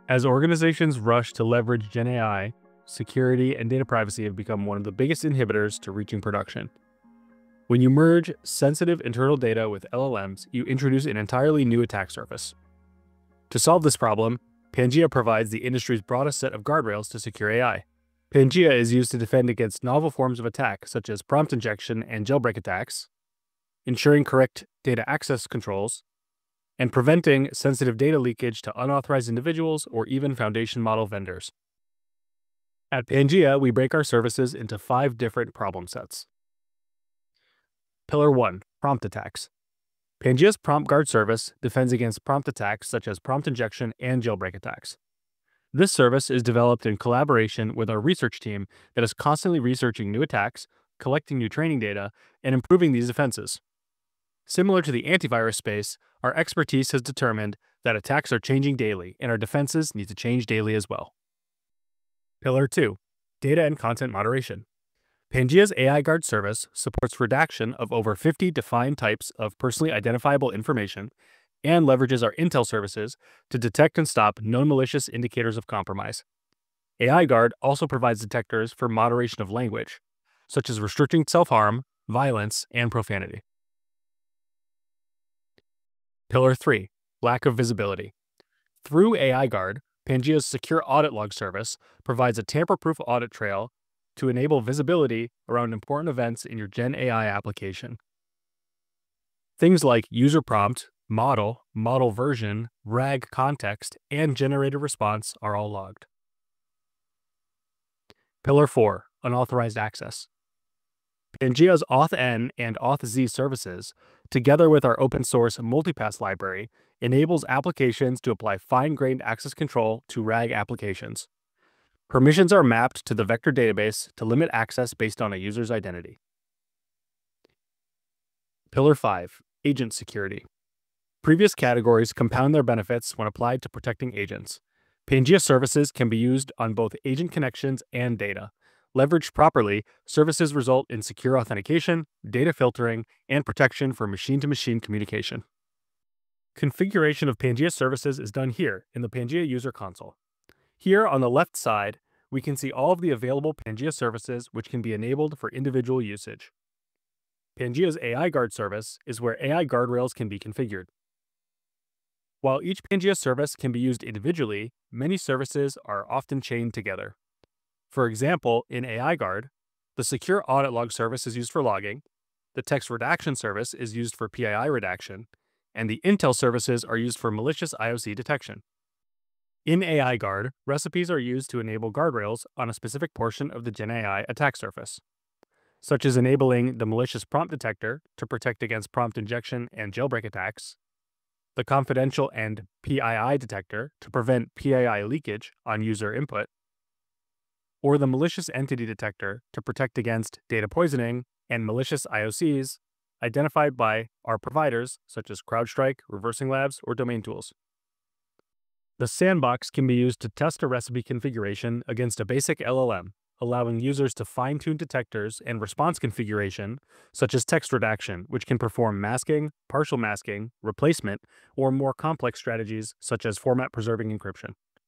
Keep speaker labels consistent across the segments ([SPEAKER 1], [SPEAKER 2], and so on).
[SPEAKER 1] As organizations rush to leverage Gen AI, security and data privacy have become one of the biggest inhibitors to reaching production. When you merge sensitive internal data with LLMs, you introduce an entirely new attack surface. To solve this problem, Pangea provides the industry's broadest set of guardrails to secure AI. Pangea is used to defend against novel forms of attack, such as prompt injection and jailbreak attacks, ensuring correct data access controls, and preventing sensitive data leakage to unauthorized individuals or even foundation model vendors. At Pangea, we break our services into 5 different problem sets. Pillar 1. Prompt attacks. Pangea's Prompt Guard service defends against prompt attacks such as prompt injection and jailbreak attacks. This service is developed in collaboration with our research team that is constantly researching new attacks, collecting new training data, and improving these defenses. Similar to the antivirus space, our expertise has determined that attacks are changing daily and our defenses need to change daily as well. Pillar 2. Data and content moderation. Pangea's AI Guard service supports redaction of over 50 defined types of personally identifiable information and leverages our intel services to detect and stop known malicious indicators of compromise. AI Guard also provides detectors for moderation of language, such as restricting self-harm, violence, and profanity. Pillar 3. Lack of visibility. Through AI Guard, Pangea's secure audit log service provides a tamper-proof audit trail to enable visibility around important events in your Gen AI application. Things like user prompt, model version, RAG context, and generated response are all logged. Pillar 4. Unauthorized access. Pangea's auth-n and auth-z services, together with our open-source multipass library, enables applications to apply fine-grained access control to RAG applications. Permissions are mapped to the vector database to limit access based on a user's identity. Pillar 5. Agent security. Previous categories compound their benefits when applied to protecting agents. Pangea services can be used on both agent connections and data. Leveraged properly, services result in secure authentication, data filtering, and protection for machine-to-machine communication. Configuration of Pangea services is done here in the Pangea user console. Here on the left side, we can see all of the available Pangea services which can be enabled for individual usage. Pangea's AI Guard service is where AI guardrails can be configured. While each Pangea service can be used individually, many services are often chained together. For example, in AI Guard, the secure audit log service is used for logging, the text redaction service is used for PII redaction, and the intel services are used for malicious IOC detection. In AI Guard, recipes are used to enable guardrails on a specific portion of the Gen AI attack surface, such as enabling the malicious prompt detector to protect against prompt injection and jailbreak attacks, the confidential and PII detector to prevent PII leakage on user input, or the malicious entity detector to protect against data poisoning and malicious IOCs identified by our providers such as CrowdStrike, Reversing Labs, or Domain Tools. The sandbox can be used to test a recipe configuration against a basic LLM, allowing users to fine-tune detectors and response configuration, such as text redaction, which can perform masking, partial masking, replacement, or more complex strategies such as format-preserving encryption.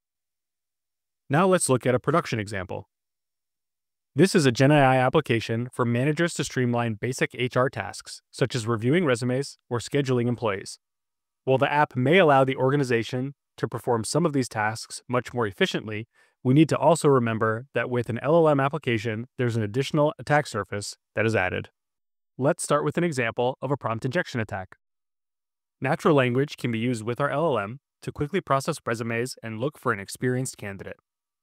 [SPEAKER 1] Now let's look at a production example. This is a Gen AI application for managers to streamline basic HR tasks, such as reviewing resumes or scheduling employees. While the app may allow the organization to perform some of these tasks much more efficiently, we need to also remember that with an LLM application, there's an additional attack surface that is added. Let's start with an example of a prompt injection attack. Natural language can be used with our LLM to quickly process resumes and look for an experienced candidate.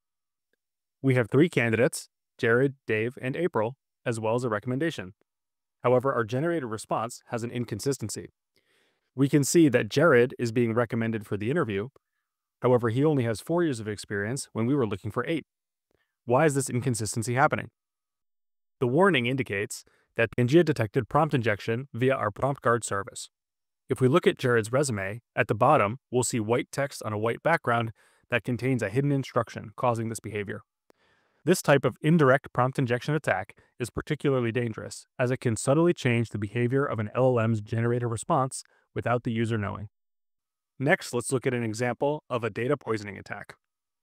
[SPEAKER 1] We have 3 candidates, Jared, Dave, and April, as well as a recommendation. However, our generated response has an inconsistency. We can see that Jared is being recommended for the interview. However, he only has 4 years of experience when we were looking for 8. Why is this inconsistency happening? The warning indicates that Pangea detected prompt injection via our Prompt Guard service. If we look at Jared's resume, at the bottom, we'll see white text on a white background that contains a hidden instruction causing this behavior. This type of indirect prompt injection attack is particularly dangerous, as it can subtly change the behavior of an LLM's generated response without the user knowing. Next, let's look at an example of a data poisoning attack.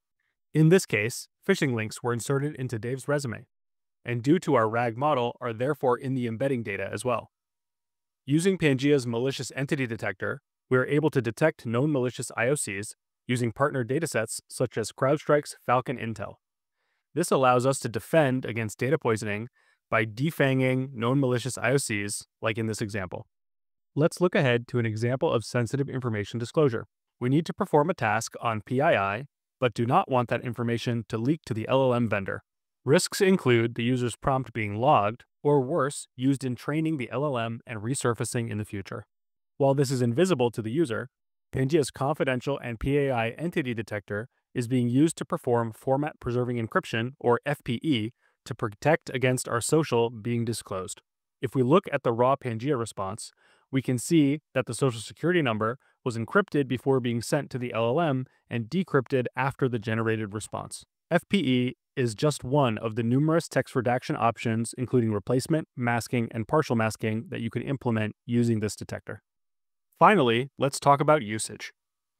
[SPEAKER 1] In this case, phishing links were inserted into Dave's resume, and due to our RAG model are therefore in the embedding data as well. Using Pangea's malicious entity detector, we are able to detect known malicious IOCs using partner datasets such as CrowdStrike's Falcon Intel. This allows us to defend against data poisoning by defanging known malicious IOCs, like in this example. Let's look ahead to an example of sensitive information disclosure. We need to perform a task on PII, but do not want that information to leak to the LLM vendor. Risks include the user's prompt being logged, or worse, used in training the LLM and resurfacing in the future. While this is invisible to the user, Pangea's confidential and PII entity detector is being used to perform format preserving encryption, or FPE, to protect against our social being disclosed. If we look at the raw Pangea response, we can see that the social security number was encrypted before being sent to the LLM and decrypted after the generated response. FPE is just one of the numerous text redaction options, including replacement, masking, and partial masking that you can implement using this detector. Finally, let's talk about usage.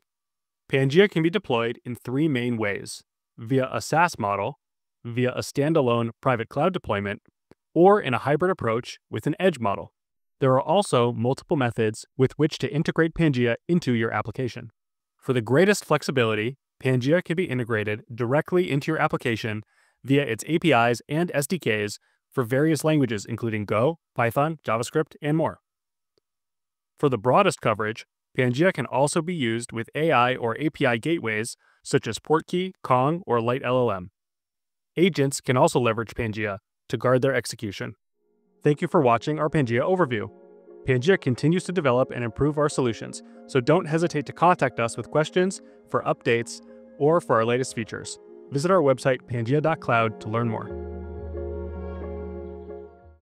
[SPEAKER 1] Pangea can be deployed in three main ways: via a SaaS model, via a standalone private cloud deployment, or in a hybrid approach with an edge model. There are also multiple methods with which to integrate Pangea into your application. For the greatest flexibility, Pangea can be integrated directly into your application via its APIs and SDKs for various languages including Go, Python, JavaScript, and more. For the broadest coverage, Pangea can also be used with AI or API gateways such as Portkey, Kong, or LiteLLM. Agents can also leverage Pangea to guard their execution. Thank you for watching our Pangea overview. Pangea continues to develop and improve our solutions, so don't hesitate to contact us with questions, for updates, or for our latest features. Visit our website pangea.cloud to learn more.